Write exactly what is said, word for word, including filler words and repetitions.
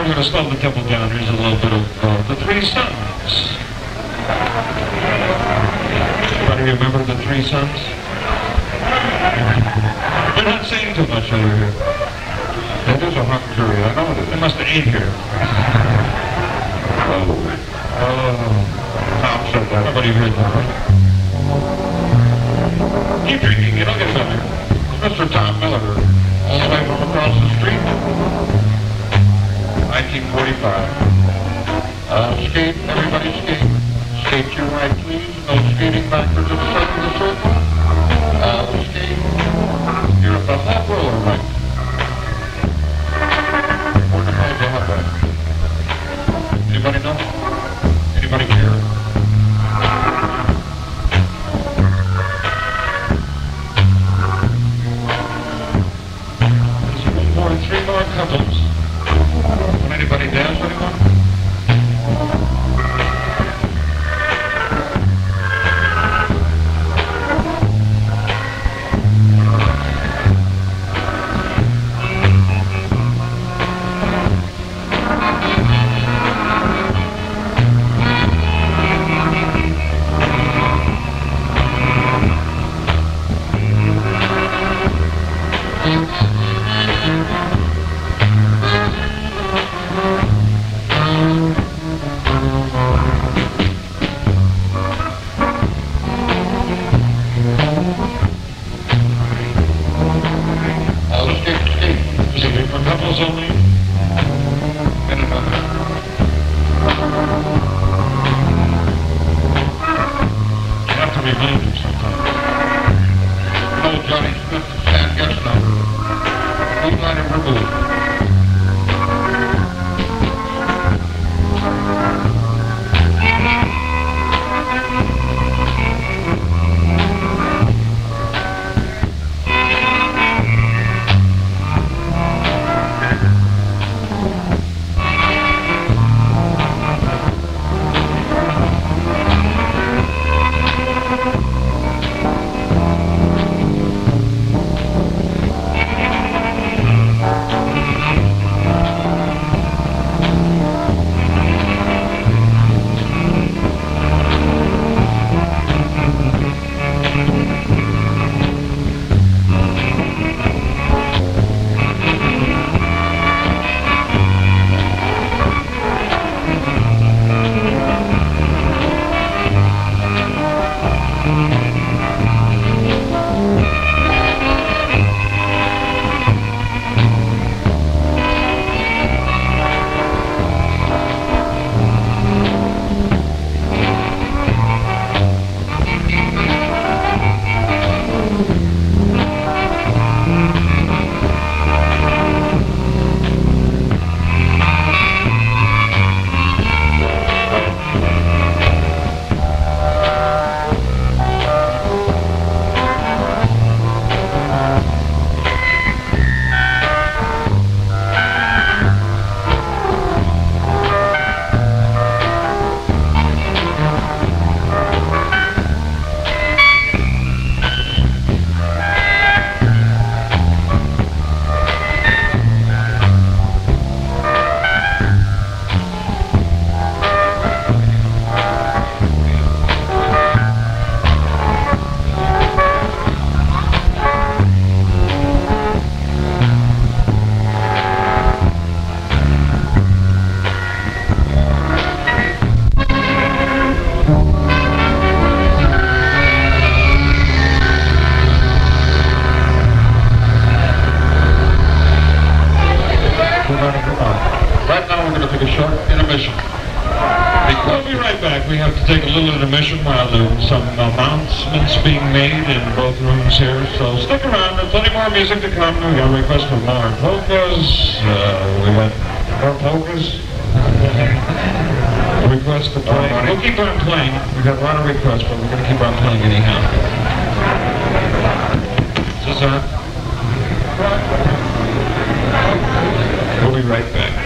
we're going to slow the tempo down. Here's a little bit of uh, The Three Sons. Anybody remember The Three Sons? They're not saying too much over here. That is a hot curry, I know it is. They must have ate here. Oh. Oh. Tom said that. Nobody heard that, right? Keep drinking, it'll get better. Mister Tom Miller, all the way from across the street. nineteen forty-five. Uh, skate, everybody skate. Skate your right, please. No skating backwards in the center of the circle. Uh, skate. You're above that roller, right? Where the hell is the hot bag? Anybody know? Anybody care? Three more couples. Will anybody dance, anyone? Couples only. And another. You have to remind him sometimes. Oh, Johnny Smith, Stan Getz number. Blue line and removed. Right now we're going to take a short intermission. We'll be right back. We have to take a little intermission while there's some announcements being made in both rooms here. So stick around. There's plenty more music to come. We got a request from Lauren Polkas. Uh, we got more polkas. Request to play. We'll keep on playing. We got a lot of requests, but we're going to keep on playing anyhow. Is this on? We'll be right back.